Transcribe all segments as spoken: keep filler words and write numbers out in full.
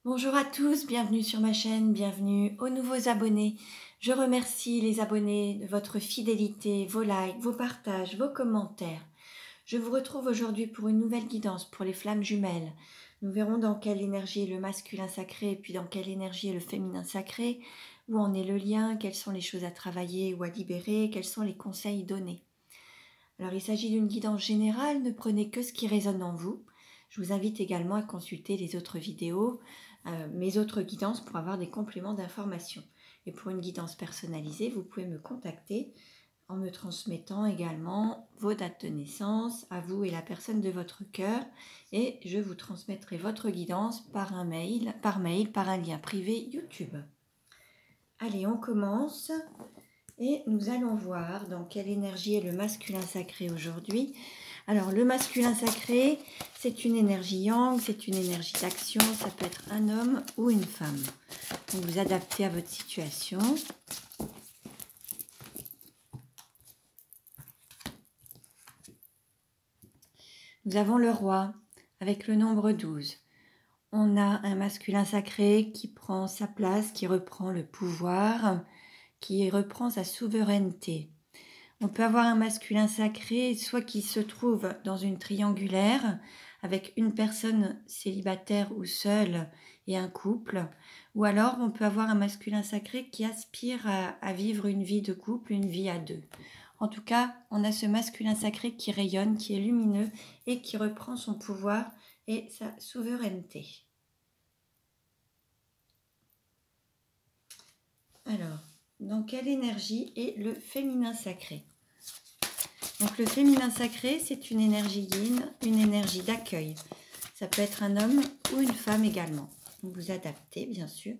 Bonjour à tous, bienvenue sur ma chaîne, bienvenue aux nouveaux abonnés. Je remercie les abonnés de votre fidélité, vos likes, vos partages, vos commentaires. Je vous retrouve aujourd'hui pour une nouvelle guidance pour les flammes jumelles. Nous verrons dans quelle énergie est le masculin sacré et puis dans quelle énergie est le féminin sacré, où en est le lien, quelles sont les choses à travailler ou à libérer, quels sont les conseils donnés. Alors il s'agit d'une guidance générale, ne prenez que ce qui résonne en vous. Je vous invite également à consulter les autres vidéos, euh, mes autres guidances pour avoir des compléments d'information. Et pour une guidance personnalisée, vous pouvez me contacter en me transmettant également vos dates de naissance, à vous et la personne de votre cœur, et je vous transmettrai votre guidance par un mail, par mail, par un lien privé YouTube. Allez, on commence. Et nous allons voir dans quelle énergie est le masculin sacré aujourd'hui. Alors, le masculin sacré, c'est une énergie yang, c'est une énergie d'action, ça peut être un homme ou une femme. Donc, vous adaptez à votre situation. Nous avons le roi avec le nombre douze. On a un masculin sacré qui prend sa place, qui reprend le pouvoir, qui reprend sa souveraineté. On peut avoir un masculin sacré, soit qui se trouve dans une triangulaire, avec une personne célibataire ou seule et un couple, ou alors on peut avoir un masculin sacré qui aspire à, à vivre une vie de couple, une vie à deux. En tout cas, on a ce masculin sacré qui rayonne, qui est lumineux et qui reprend son pouvoir et sa souveraineté. Alors, dans quelle énergie est le féminin sacré ? Donc le féminin sacré, c'est une énergie yin, une énergie d'accueil. Ça peut être un homme ou une femme également. Donc vous adaptez, bien sûr.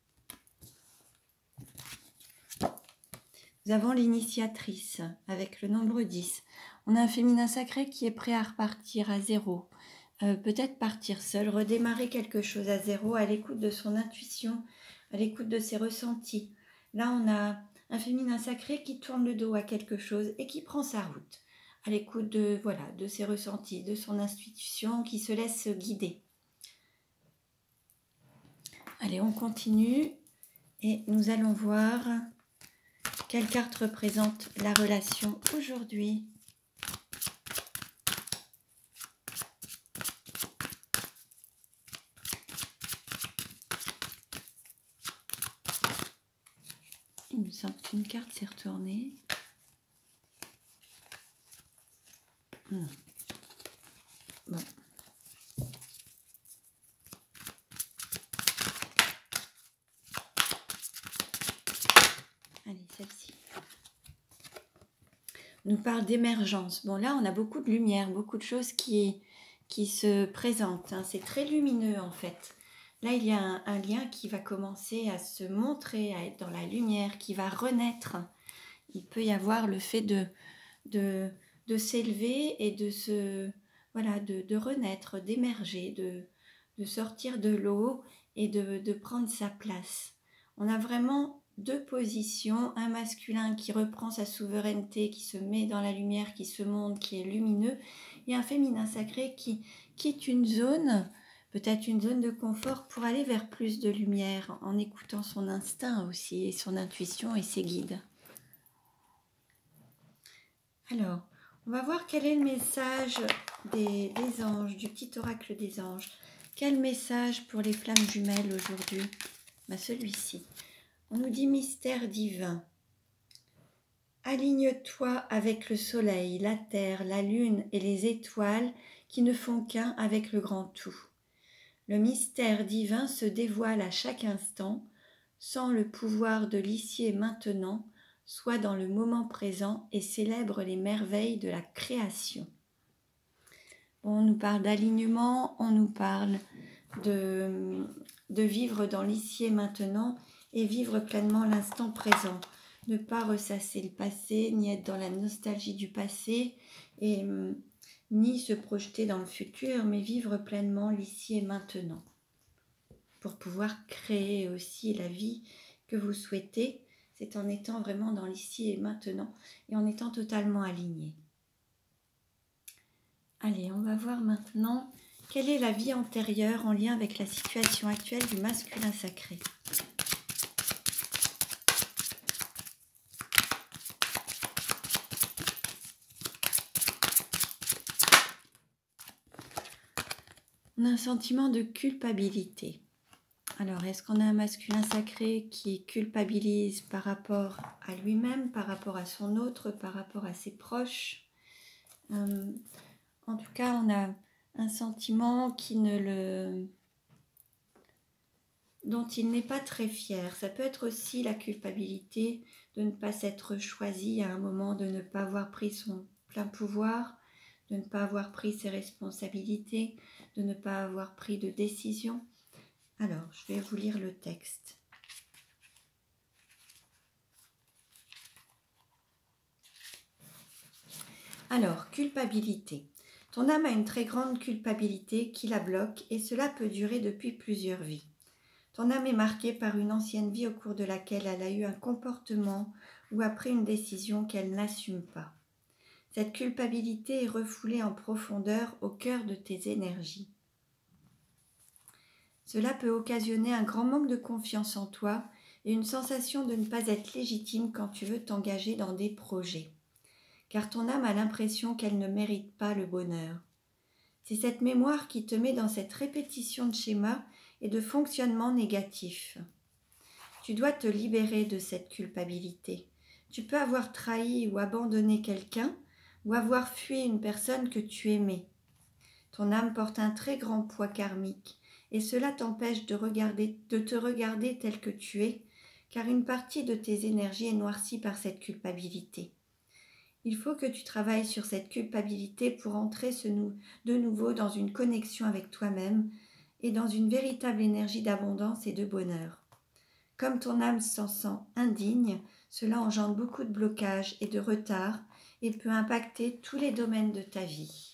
Nous avons l'initiatrice avec le nombre dix. On a un féminin sacré qui est prêt à repartir à zéro. Euh, peut-être partir seul, redémarrer quelque chose à zéro, à l'écoute de son intuition, à l'écoute de ses ressentis. Là, on a un féminin sacré qui tourne le dos à quelque chose et qui prend sa route, à l'écoute de, voilà, de ses ressentis, de son intuition, qui se laisse guider. Allez, on continue et nous allons voir quelle carte représente la relation aujourd'hui. Il me semble qu'une carte s'est retournée. Hmm. Bon. Allez, celle-ci nous parle d'émergence. Bon, là, on a beaucoup de lumière, beaucoup de choses qui, qui se présentent. Hein. C'est très lumineux, en fait. Là, il y a un, un lien qui va commencer à se montrer, à être dans la lumière, qui va renaître. Il peut y avoir le fait de, de, de s'élever et de se, voilà, de, de renaître, d'émerger, de, de sortir de l'eau et de, de prendre sa place. On a vraiment deux positions, un masculin qui reprend sa souveraineté, qui se met dans la lumière, qui se montre, qui est lumineux, et un féminin sacré qui quitte une zone, peut-être une zone de confort, pour aller vers plus de lumière, en écoutant son instinct aussi, et son intuition et ses guides. Alors, on va voir quel est le message des, des anges, du petit oracle des anges. Quel message pour les flammes jumelles aujourd'hui ? Ben, celui-ci. On nous dit mystère divin. Aligne-toi avec le soleil, la terre, la lune et les étoiles qui ne font qu'un avec le grand tout. Le mystère divin se dévoile à chaque instant, sans le pouvoir de l'ici et maintenant, soit dans le moment présent et célèbre les merveilles de la création. On nous parle d'alignement, on nous parle de, de vivre dans l'ici et maintenant et vivre pleinement l'instant présent. Ne pas ressasser le passé, ni être dans la nostalgie du passé, et ni se projeter dans le futur, mais vivre pleinement l'ici et maintenant. Pour pouvoir créer aussi la vie que vous souhaitez, c'est en étant vraiment dans l'ici et maintenant et en étant totalement aligné. Allez, on va voir maintenant Quelle est la vie antérieure en lien avec la situation actuelle du masculin sacré? On a un sentiment de culpabilité. Alors, est-ce qu'on a un masculin sacré qui culpabilise par rapport à lui-même, par rapport à son autre, par rapport à ses proches? euh, En tout cas, on a un sentiment qui ne le... dont il n'est pas très fier. Ça peut être aussi la culpabilité de ne pas s'être choisi à un moment, de ne pas avoir pris son plein pouvoir, de ne pas avoir pris ses responsabilités, de ne pas avoir pris de décision. Alors, je vais vous lire le texte. Alors, culpabilité. Ton âme a une très grande culpabilité qui la bloque et cela peut durer depuis plusieurs vies. Ton âme est marquée par une ancienne vie au cours de laquelle elle a eu un comportement ou a pris une décision qu'elle n'assume pas. Cette culpabilité est refoulée en profondeur au cœur de tes énergies. Cela peut occasionner un grand manque de confiance en toi et une sensation de ne pas être légitime quand tu veux t'engager dans des projets. Car ton âme a l'impression qu'elle ne mérite pas le bonheur. C'est cette mémoire qui te met dans cette répétition de schémas et de fonctionnements négatifs. Tu dois te libérer de cette culpabilité. Tu peux avoir trahi ou abandonné quelqu'un ou avoir fui une personne que tu aimais. Ton âme porte un très grand poids karmique et cela t'empêche de, regarder, de te regarder tel que tu es, car une partie de tes énergies est noircie par cette culpabilité. Il faut que tu travailles sur cette culpabilité pour entrer ce nou- de nouveau dans une connexion avec toi-même et dans une véritable énergie d'abondance et de bonheur. Comme ton âme s'en sent indigne, cela engendre beaucoup de blocages et de retard et peut impacter tous les domaines de ta vie.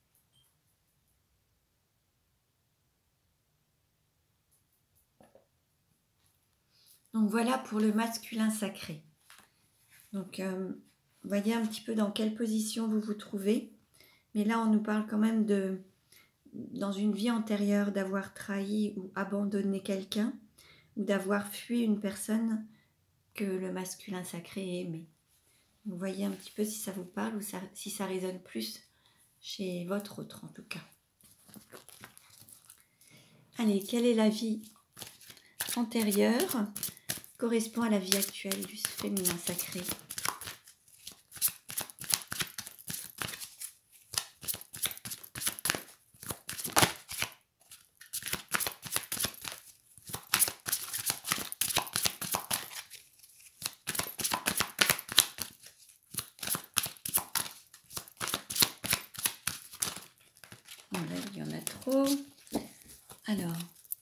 Donc voilà pour le masculin sacré. Donc euh, voyez un petit peu dans quelle position vous vous trouvez. Mais là, on nous parle quand même de, dans une vie antérieure, d'avoir trahi ou abandonné quelqu'un ou d'avoir fui une personne que le masculin sacré aimait. Vous voyez un petit peu si ça vous parle ou ça, si ça résonne plus chez votre autre en tout cas. Allez, quelle est la vie antérieure correspond à la vie actuelle du féminin sacré? Bon, là, il y en a trop. Alors,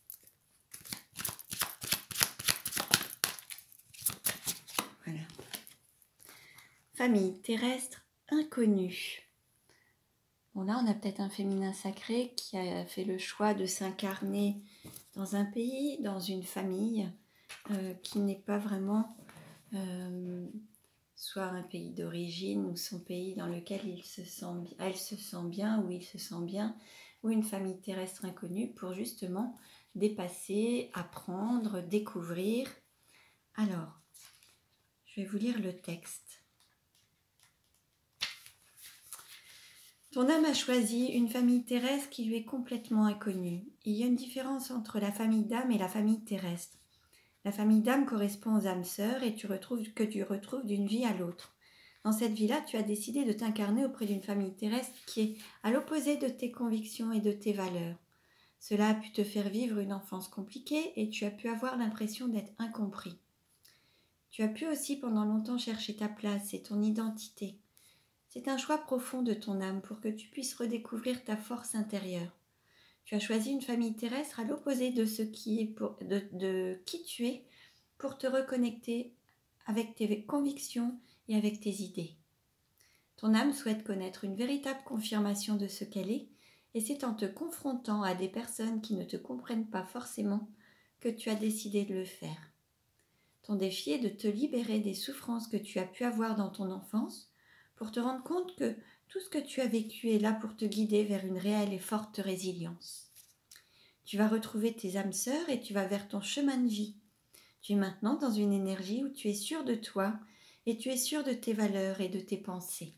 voilà. Famille terrestre inconnue. Bon, là, on a peut-être un féminin sacré qui a fait le choix de s'incarner dans un pays, dans une famille, euh, qui n'est pas vraiment euh, soit un pays d'origine ou son pays dans lequel il se sent, elle se sent bien ou il se sent bien, ou une famille terrestre inconnue pour justement dépasser, apprendre, découvrir. Alors, je vais vous lire le texte. Ton âme a choisi une famille terrestre qui lui est complètement inconnue. Il y a une différence entre la famille d'âme et la famille terrestre. La famille d'âme correspond aux âmes sœurs et tu retrouves, que tu retrouves d'une vie à l'autre. Dans cette vie-là, tu as décidé de t'incarner auprès d'une famille terrestre qui est à l'opposé de tes convictions et de tes valeurs. Cela a pu te faire vivre une enfance compliquée et tu as pu avoir l'impression d'être incompris. Tu as pu aussi pendant longtemps chercher ta place et ton identité. C'est un choix profond de ton âme pour que tu puisses redécouvrir ta force intérieure. Tu as choisi une famille terrestre à l'opposé de, ce qui est pour, de, de qui tu es pour te reconnecter avec tes convictions et avec tes idées. Ton âme souhaite connaître une véritable confirmation de ce qu'elle est et c'est en te confrontant à des personnes qui ne te comprennent pas forcément que tu as décidé de le faire. Ton défi est de te libérer des souffrances que tu as pu avoir dans ton enfance pour te rendre compte que Tout ce que tu as vécu est là pour te guider vers une réelle et forte résilience. Tu vas retrouver tes âmes sœurs et tu vas vers ton chemin de vie. Tu es maintenant dans une énergie où tu es sûr de toi et tu es sûr de tes valeurs et de tes pensées.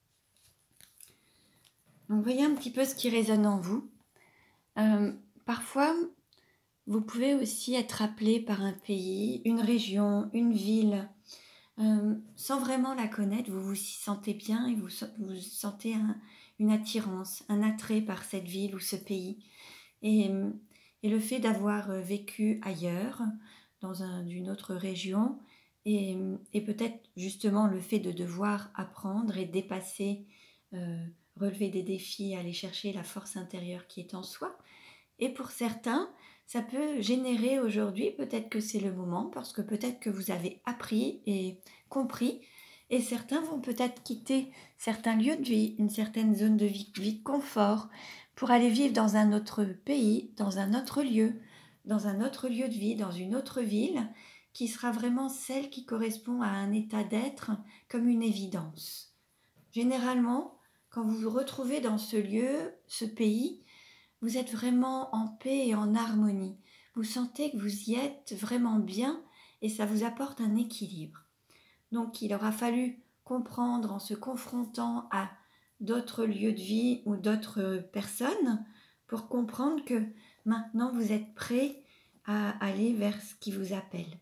Donc voyez un petit peu ce qui résonne en vous. Euh, parfois, vous pouvez aussi être appelé par un pays, une région, une ville, euh, sans vraiment la connaître. Vous vous y sentez bien et vous, vous sentez un, une attirance, un attrait par cette ville ou ce pays. Et, et le fait d'avoir vécu ailleurs, dans un, une autre région, et, et peut-être justement le fait de devoir apprendre et dépasser, euh, relever des défis, aller chercher la force intérieure qui est en soi. Et pour certains, ça peut générer aujourd'hui, peut-être que c'est le moment, parce que peut-être que vous avez appris et compris, et certains vont peut-être quitter certains lieux de vie, une certaine zone de vie, vie de confort, pour aller vivre dans un autre pays, dans un autre lieu, dans un autre lieu de vie, dans une autre ville, qui sera vraiment celle qui correspond à un état d'être comme une évidence. Généralement, quand vous vous retrouvez dans ce lieu, ce pays, vous êtes vraiment en paix et en harmonie. Vous sentez que vous y êtes vraiment bien et ça vous apporte un équilibre. Donc il aura fallu comprendre en se confrontant à d'autres lieux de vie ou d'autres personnes pour comprendre que maintenant vous êtes prêt à aller vers ce qui vous appelle.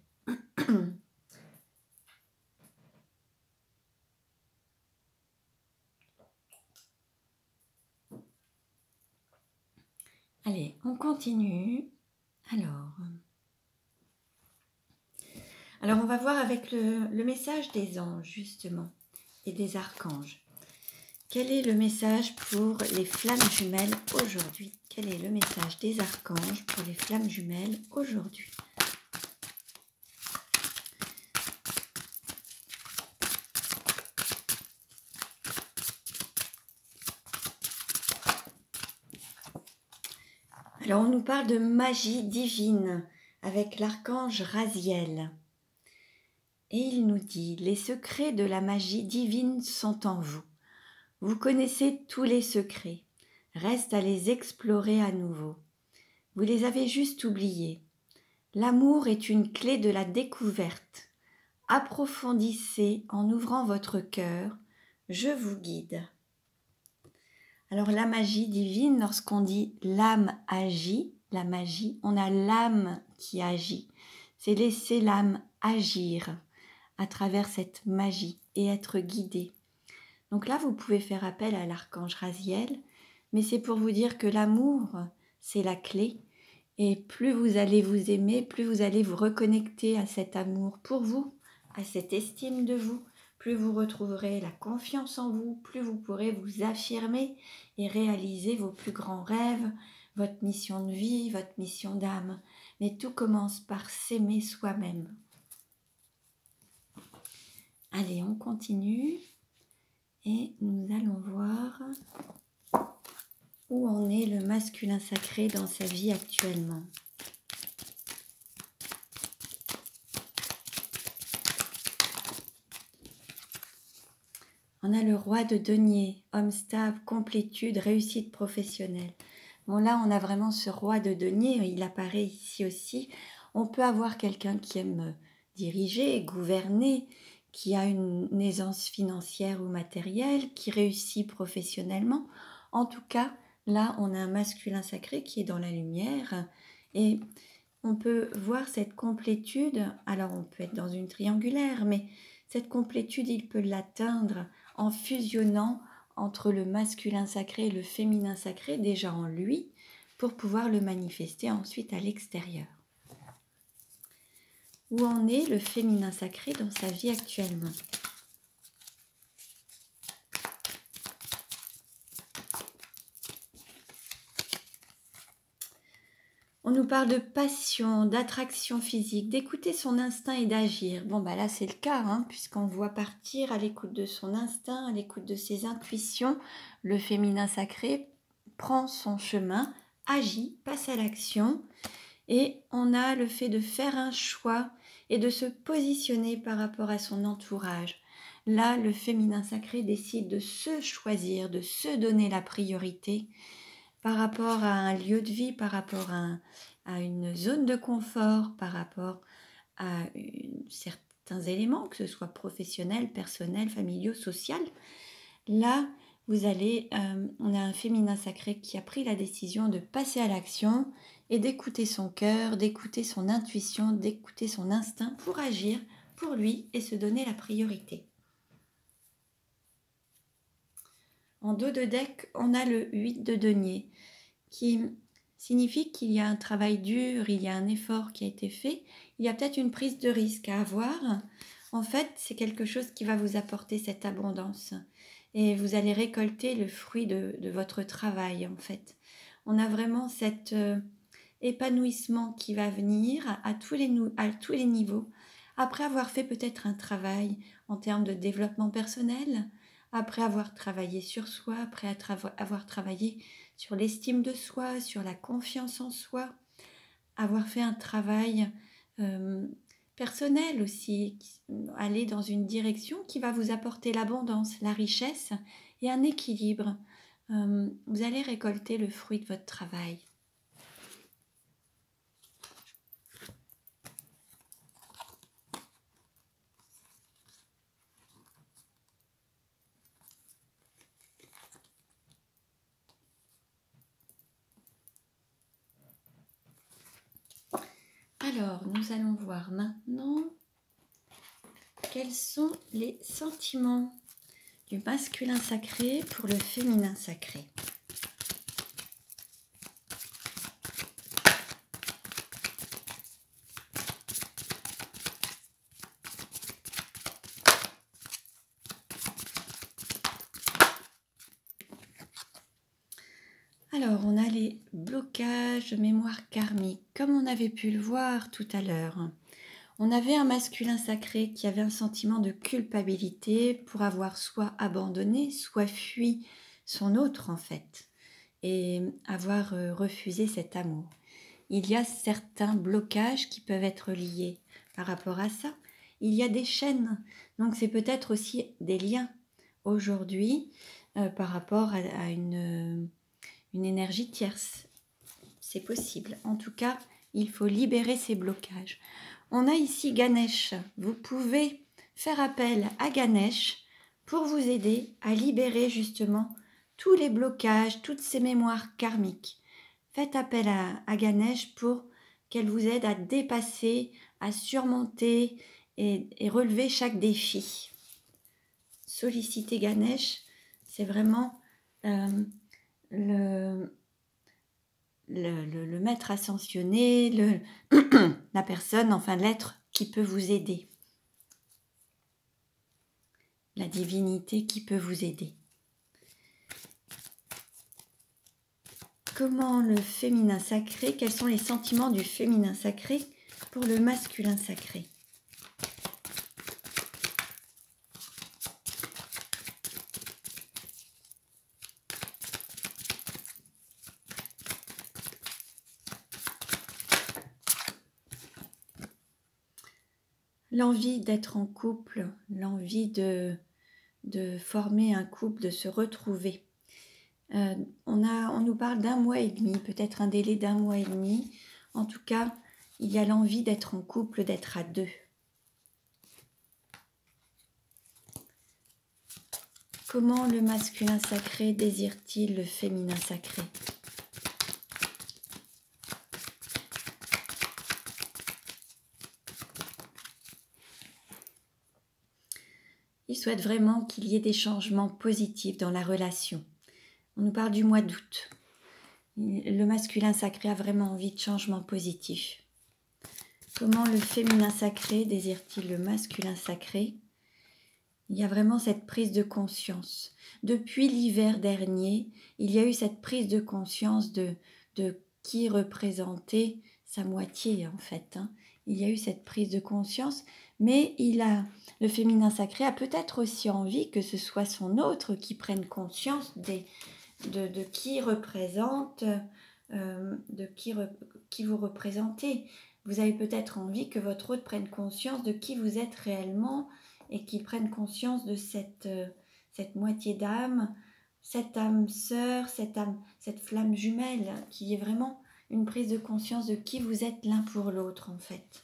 Allez, on continue. Alors, alors on va voir avec le, le message des anges justement et des archanges. Quel est le message pour les flammes jumelles aujourd'hui? Quel est le message des archanges pour les flammes jumelles aujourd'hui? Alors on nous parle de magie divine avec l'archange Raziel. Et il nous dit, les secrets de la magie divine sont en vous. Vous connaissez tous les secrets. Reste à les explorer à nouveau. Vous les avez juste oubliés. L'amour est une clé de la découverte. Approfondissez en ouvrant votre cœur. Je vous guide. Alors la magie divine, lorsqu'on dit l'âme agit, la magie, on a l'âme qui agit. C'est laisser l'âme agir à travers cette magie et être guidé. Donc là, vous pouvez faire appel à l'archange Raziel, mais c'est pour vous dire que l'amour, c'est la clé. Et plus vous allez vous aimer, plus vous allez vous reconnecter à cet amour pour vous, à cette estime de vous, plus vous retrouverez la confiance en vous, plus vous pourrez vous affirmer et réaliser vos plus grands rêves, votre mission de vie, votre mission d'âme. Mais tout commence par s'aimer soi-même. Allez, on continue et nous allons voir où en est le masculin sacré dans sa vie actuellement. On a le roi de denier, homme stable, complétude, réussite professionnelle. Bon là, on a vraiment ce roi de denier, il apparaît ici aussi. On peut avoir quelqu'un qui aime diriger, gouverner, qui a une aisance financière ou matérielle, qui réussit professionnellement. En tout cas, là, on a un masculin sacré qui est dans la lumière et on peut voir cette complétude. Alors, on peut être dans une triangulaire, mais cette complétude, il peut l'atteindre en fusionnant entre le masculin sacré et le féminin sacré déjà en lui pour pouvoir le manifester ensuite à l'extérieur. Où en est le féminin sacré dans sa vie actuellement? On nous parle de passion, d'attraction physique, d'écouter son instinct et d'agir. Bon, bah là, c'est le cas, hein, puisqu'on voit partir à l'écoute de son instinct, à l'écoute de ses intuitions. Le féminin sacré prend son chemin, agit, passe à l'action. Et on a le fait de faire un choix et de se positionner par rapport à son entourage. Là, le féminin sacré décide de se choisir, de se donner la priorité par rapport à un lieu de vie, par rapport à, un, à une zone de confort, par rapport à une, certains éléments, que ce soit professionnels, personnels, familiaux, social. Là, vous allez, euh, on a un féminin sacré qui a pris la décision de passer à l'action et d'écouter son cœur, d'écouter son intuition, d'écouter son instinct pour agir pour lui et se donner la priorité. En dos de deck, on a le huit de denier qui signifie qu'il y a un travail dur, il y a un effort qui a été fait, il y a peut-être une prise de risque à avoir. En fait, c'est quelque chose qui va vous apporter cette abondance et vous allez récolter le fruit de, de votre travail en fait. On a vraiment cet euh, épanouissement qui va venir à, à, tous les, à tous les niveaux, après avoir fait peut-être un travail en termes de développement personnel, après avoir travaillé sur soi, après avoir travaillé sur l'estime de soi, sur la confiance en soi, avoir fait un travail euh, personnel aussi, aller dans une direction qui va vous apporter l'abondance, la richesse et un équilibre. Euh, vous allez récolter le fruit de votre travail. Alors, nous allons voir maintenant quels sont les sentiments du masculin sacré pour le féminin sacré. Alors, on a les blocages de mémoire karmique, comme on avait pu le voir tout à l'heure. On avait un masculin sacré qui avait un sentiment de culpabilité pour avoir soit abandonné, soit fui son autre en fait, et avoir refusé cet amour. Il y a certains blocages qui peuvent être liés par rapport à ça. Il y a des chaînes, donc c'est peut-être aussi des liens aujourd'hui euh, par rapport à, à une, une énergie tierce. C'est possible. En tout cas, il faut libérer ces blocages. On a ici Ganesh. Vous pouvez faire appel à Ganesh pour vous aider à libérer justement tous les blocages, toutes ces mémoires karmiques. Faites appel à, à Ganesh pour qu'elle vous aide à dépasser, à surmonter et, et relever chaque défi. Solliciter Ganesh, c'est vraiment euh, le... Le, le, le maître ascensionné, le, la personne, enfin l'être qui peut vous aider. La divinité qui peut vous aider. Comment le féminin sacré, quels sont les sentiments du féminin sacré pour le masculin sacré ? L'envie d'être en couple, l'envie de, de former un couple, de se retrouver. Euh, on, a, on nous parle d'un mois et demi, peut-être un délai d'un mois et demi. En tout cas, il y a l'envie d'être en couple, d'être à deux. Comment le masculin sacré désire-t-il le féminin sacré ? Il souhaite vraiment qu'il y ait des changements positifs dans la relation. On nous parle du mois d'août. Le masculin sacré a vraiment envie de changements positifs. Comment le féminin sacré désire-t-il le masculin sacré ? Il y a vraiment cette prise de conscience. Depuis l'hiver dernier, il y a eu cette prise de conscience de, de qui représentait sa moitié en fait. Hein. Il y a eu cette prise de conscience, mais il a, le féminin sacré a peut-être aussi envie que ce soit son autre qui prenne conscience des, de, de qui représente, euh, de qui, qui vous représentez. Vous avez peut-être envie que votre autre prenne conscience de qui vous êtes réellement et qu'ils prennent conscience de cette, euh, cette moitié d'âme, cette âme sœur, cette âme, cette flamme jumelle qui est vraiment une prise de conscience de qui vous êtes l'un pour l'autre en fait.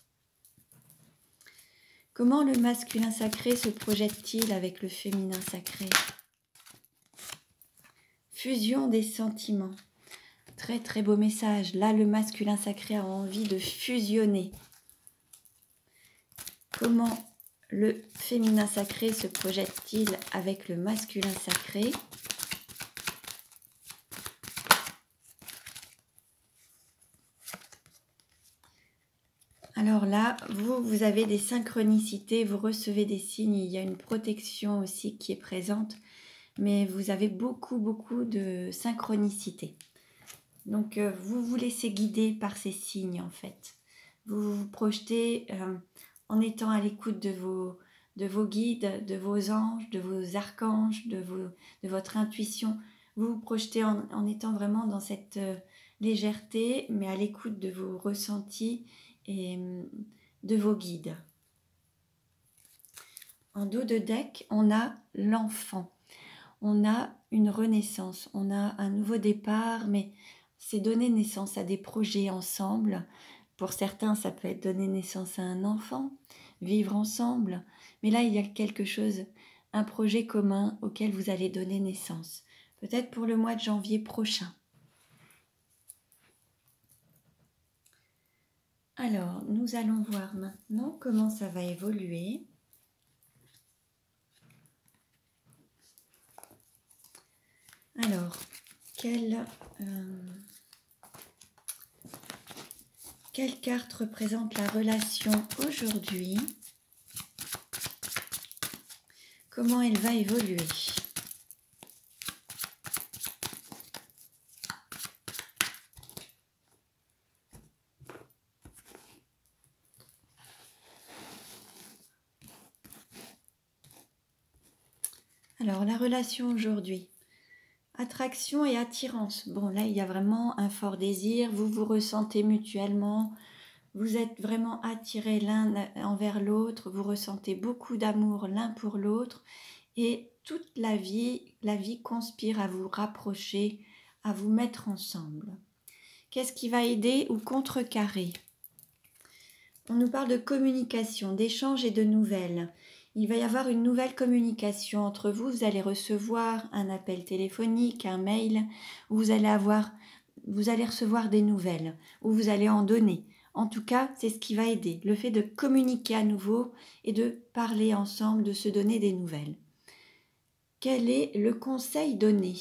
Comment le masculin sacré se projette-t-il avec le féminin sacré? Fusion des sentiments. Très très beau message. Là, le masculin sacré a envie de fusionner. Comment le féminin sacré se projette-t-il avec le masculin sacré? Alors là, vous, vous avez des synchronicités, vous recevez des signes, il y a une protection aussi qui est présente, mais vous avez beaucoup, beaucoup de synchronicité. Donc, euh, vous vous laissez guider par ces signes, en fait. Vous vous projetez euh, en étant à l'écoute de vos, de vos guides, de vos anges, de vos archanges, de, vos, de votre intuition. Vous vous projetez en, en étant vraiment dans cette euh, légèreté, mais à l'écoute de vos ressentis et de vos guides. En dos de deck, on a l'enfant. On a une renaissance, on a un nouveau départ, mais c'est donner naissance à des projets ensemble. Pour certains, ça peut être donner naissance à un enfant, vivre ensemble. Mais là, il y a quelque chose, un projet commun auquel vous allez donner naissance. Peut-être pour le mois de janvier prochain. Alors, nous allons voir maintenant comment ça va évoluer. Alors, quelle, euh, quelle carte représente la relation aujourd'hui? Comment elle va évoluer? Alors, la relation aujourd'hui. Attraction et attirance. Bon, là, il y a vraiment un fort désir. Vous vous ressentez mutuellement. Vous êtes vraiment attirés l'un envers l'autre. Vous ressentez beaucoup d'amour l'un pour l'autre. Et toute la vie, la vie conspire à vous rapprocher, à vous mettre ensemble. Qu'est-ce qui va aider ou contrecarrer? On nous parle de communication, d'échange et de nouvelles. Il va y avoir une nouvelle communication entre vous. Vous allez recevoir un appel téléphonique, un mail, où vous allez avoir, vous allez recevoir des nouvelles, où vous allez en donner. En tout cas, c'est ce qui va aider. Le fait de communiquer à nouveau et de parler ensemble, de se donner des nouvelles. Quel est le conseil donné?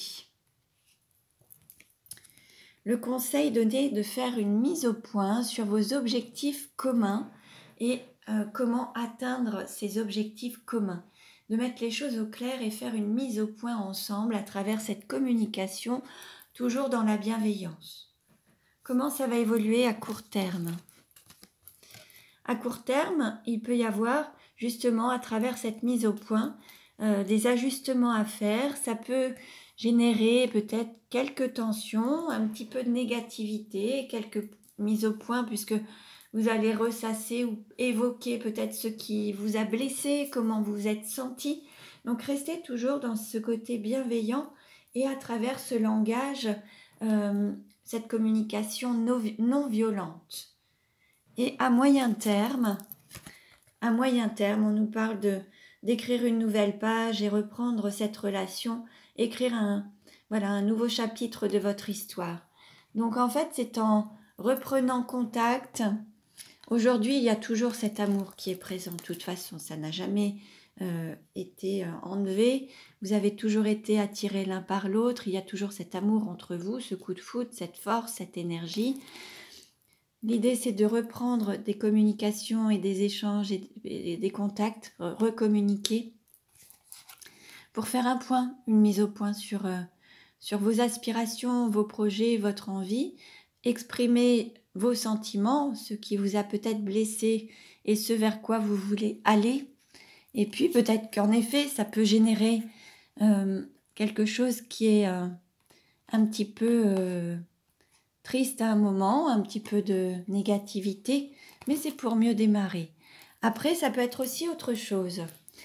Le conseil donné est de faire une mise au point sur vos objectifs communs et euh, comment atteindre ces objectifs communs. De mettre les choses au clair et faire une mise au point ensemble à travers cette communication, toujours dans la bienveillance. Comment ça va évoluer à court terme? À court terme, il peut y avoir justement à travers cette mise au point euh, des ajustements à faire. Ça peut générer peut-être quelques tensions, un petit peu de négativité, quelques mises au point puisque vous allez ressasser ou évoquer peut-être ce qui vous a blessé, comment vous vous êtes senti. Donc restez toujours dans ce côté bienveillant et à travers ce langage, euh, cette communication non, non violente. Et à moyen terme, à moyen terme, on nous parle de d'écrire une nouvelle page et reprendre cette relation, écrire un, voilà, un nouveau chapitre de votre histoire. Donc en fait, c'est en reprenant contact. Aujourd'hui, il y a toujours cet amour qui est présent. De toute façon, ça n'a jamais euh, été euh, enlevé. Vous avez toujours été attirés l'un par l'autre. Il y a toujours cet amour entre vous, ce coup de foudre, cette force, cette énergie. L'idée, c'est de reprendre des communications et des échanges et des contacts, recommuniquer, pour faire un point, une mise au point sur, euh, sur vos aspirations, vos projets, votre envie, exprimer vos sentiments, ce qui vous a peut-être blessé et ce vers quoi vous voulez aller. Et puis peut-être qu'en effet, ça peut générer euh, quelque chose qui est euh, un petit peu... Euh, triste à un moment, un petit peu de négativité, mais c'est pour mieux démarrer. Après, ça peut être aussi autre chose.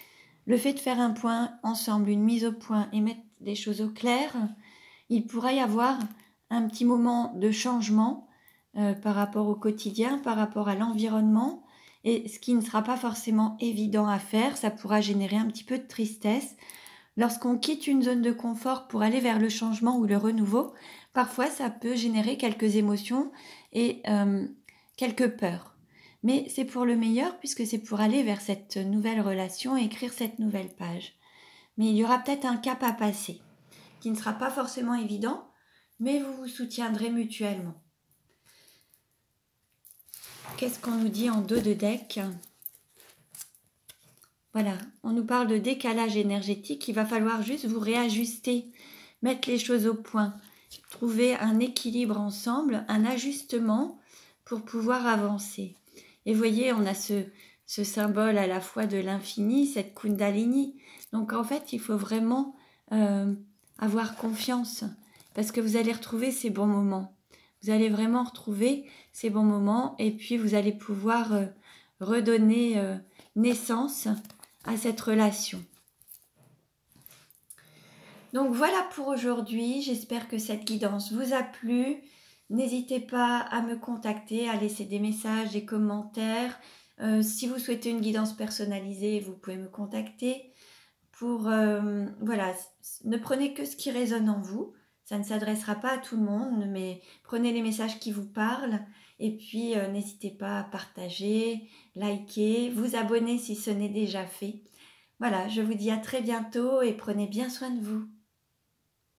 Le fait de faire un point ensemble, une mise au point et mettre des choses au clair, il pourrait y avoir un petit moment de changement euh, par rapport au quotidien, par rapport à l'environnement, et ce qui ne sera pas forcément évident à faire, ça pourra générer un petit peu de tristesse. Lorsqu'on quitte une zone de confort pour aller vers le changement ou le renouveau, parfois ça peut générer quelques émotions et euh, quelques peurs. Mais c'est pour le meilleur puisque c'est pour aller vers cette nouvelle relation et écrire cette nouvelle page. Mais il y aura peut-être un cap à passer qui ne sera pas forcément évident, mais vous vous soutiendrez mutuellement. Qu'est-ce qu'on nous dit en dos de deck ? Voilà, on nous parle de décalage énergétique, il va falloir juste vous réajuster, mettre les choses au point, trouver un équilibre ensemble, un ajustement pour pouvoir avancer. Et vous voyez, on a ce, ce symbole à la fois de l'infini, cette Kundalini. Donc en fait, il faut vraiment euh, avoir confiance parce que vous allez retrouver ces bons moments. Vous allez vraiment retrouver ces bons moments et puis vous allez pouvoir euh, redonner euh, naissance à cette relation. Donc voilà pour aujourd'hui, j'espère que cette guidance vous a plu. N'hésitez pas à me contacter, à laisser des messages, des commentaires. Euh, si vous souhaitez une guidance personnalisée, vous pouvez me contacter. Pour, euh, voilà, ne prenez que ce qui résonne en vous. Ça ne s'adressera pas à tout le monde, mais prenez les messages qui vous parlent. Et puis, euh, n'hésitez pas à partager, liker, vous abonner si ce n'est déjà fait. Voilà, je vous dis à très bientôt et prenez bien soin de vous.